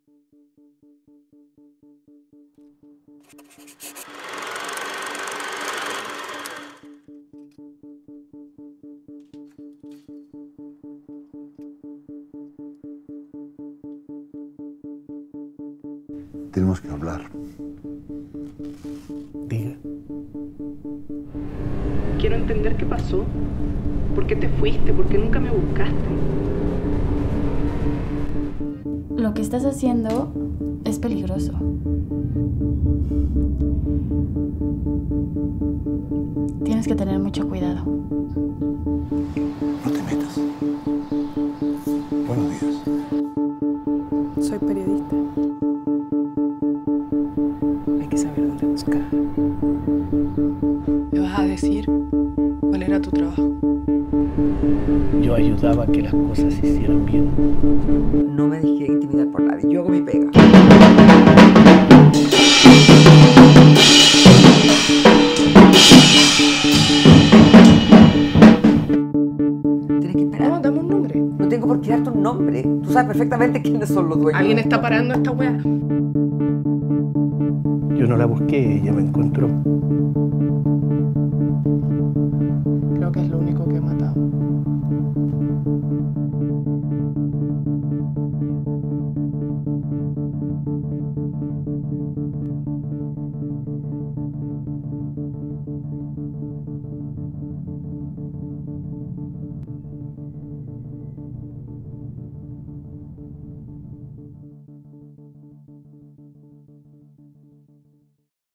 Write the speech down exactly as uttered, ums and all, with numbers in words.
Tenemos que hablar. Diga. Quiero entender qué pasó. ¿Por qué te fuiste? ¿Por qué nunca me buscaste? Lo que estás haciendo es peligroso. Tienes que tener mucho cuidado. No te metas. Buenos días. Soy periodista. Hay que saber dónde buscar. ¿Me vas a decir cuál era tu trabajo? Yo ayudaba a que las cosas se hicieran bien. No me dejé intimidar por nadie. Yo hago mi pega. Tienes que esperar. No, dame un nombre. No tengo por qué darte un nombre. Tú sabes perfectamente quiénes son los dueños. Alguien está parando esta weá. Yo no la busqué, ella me encontró.